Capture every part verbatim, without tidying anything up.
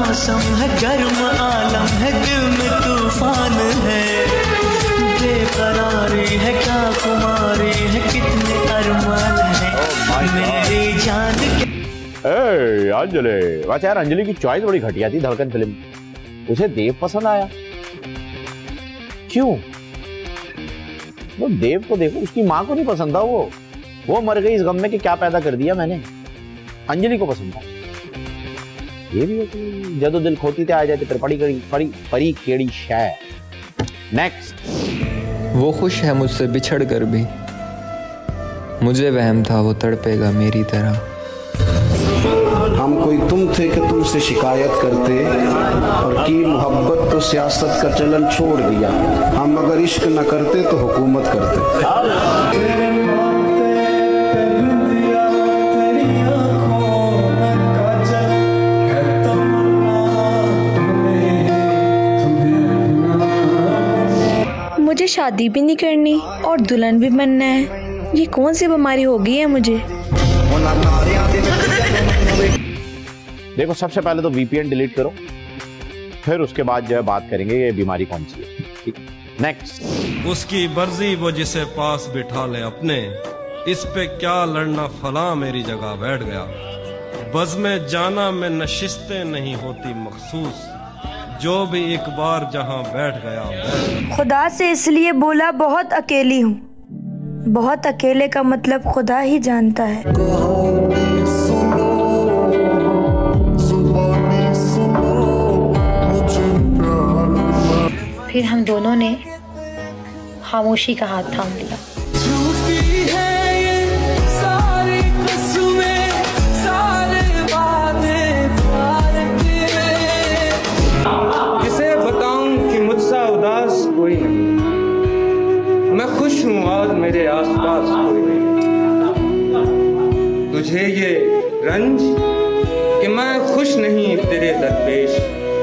मौसम है, गर्म आलम है, दिल में तूफान है, बेकरारी है, क्या खुमारी है, कितने अरमान है मेरी जान के। ए अंजलि, वैसे यार अंजलि की चॉइस बड़ी घटिया थी धड़कन फिल्म। उसे देव पसंद आया क्यों? वो देव को देखो, उसकी माँ को नहीं पसंद था। वो वो मर गई इस गम में कि क्या पैदा कर दिया मैंने। अंजलि को पसंद था। ये भी है जदो दिल खोती थे आ जाते फिर पड़ी कड़ी पड़ी परी केड़ी शय। नेक्स्ट। वो खुश है मुझसे बिछड़ कर भी, मुझे वहम था वो तड़पेगा मेरी तरह। हम कोई तुम थे कि तुमसे शिकायत करते, और की मोहब्बत तो सियासत का चलन छोड़ दिया। हम अगर इश्क न करते तो हुकूमत करते। मुझे शादी भी नहीं करनी और दुल्हन भी बनना है। ये कौन सी बीमारी हो गई है मुझे? देखो, सबसे पहले तो वीपीएन डिलीट करो, फिर उसके बाद जो है बात करेंगे ये बीमारी कौन सी है। ठीक, नेक्स्ट। उसकी मर्जी वो जिसे पास बिठा ले अपने, इस पे क्या लड़ना, फला मेरी जगह बैठ गया। बज़ में जाना में नशिस्तें नहीं होती मखसूस, जो भी एक बार जहां बैठ गया। खुदा से इसलिए बोला बहुत अकेली हूँ, बहुत अकेले का मतलब खुदा ही जानता है। फिर हम दोनों ने खामोशी का हाथ थाम लिया। किसे बताऊं कि मुझसे उदास कोई नहीं, मैं खुश हूँ आज मेरे आसपास कोई नहीं। तुझे ये रंज कि मैं खुश नहीं तेरे दरपेश,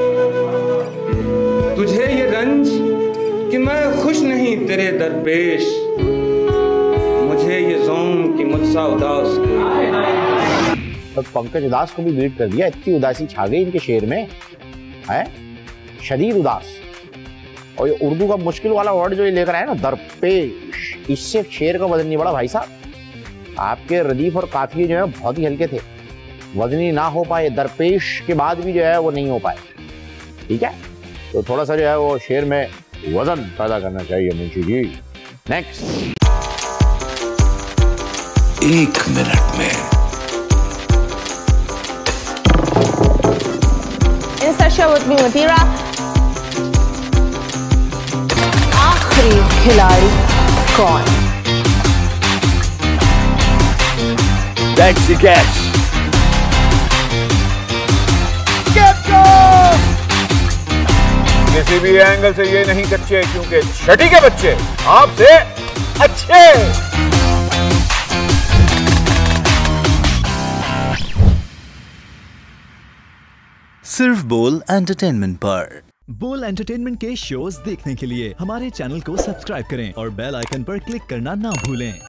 तुझे ये रंज कि मैं खुश नहीं तेरे दरपेश, मुझे ये ज़ौम कि मुझसे उदास कोई नहीं। तो पंकज उदास को भी बीट कर दिया। इतनी उदासी छा गई इनके शेर में है, शदीद उदास। और ये उर्दू का मुश्किल वाला वर्ड जो ये लेकर आया ना, दरपेश, इससे शेर का वजन नहीं बढ़ा भाई साहब। आपके रदीफ और काफिये जो है बहुत ही हल्के थे, वजनी ना हो पाए, दरपेश के बाद भी जो है वो नहीं हो पाए। ठीक है, तो थोड़ा सा जो है वो शेर में वजन पैदा करना चाहिए मुंशी जी। नेक्स्ट। एक मिनट में आखिरी खिलाड़ी कौन? That's the catch. किसी भी एंगल से ये नहीं कच्चे, क्योंकि छठी के बच्चे आपसे अच्छे। सिर्फ बोल एंटरटेनमेंट पर। बोल एंटरटेनमेंट के शोज देखने के लिए हमारे चैनल को सब्सक्राइब करें और बेल आइकन पर क्लिक करना ना भूलें।